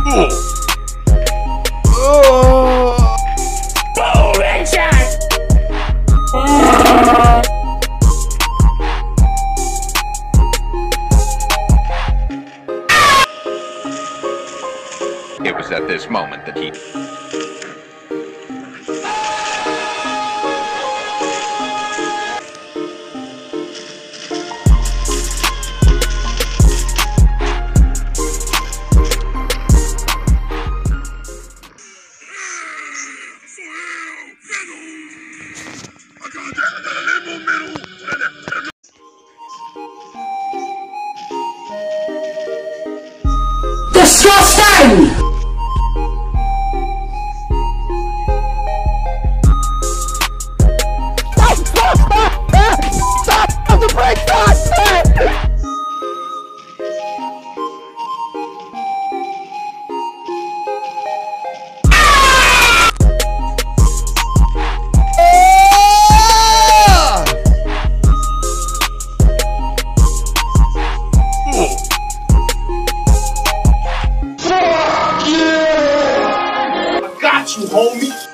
It was at this moment that he... Disgusting! Stop the brake! Stop! Got you, homie.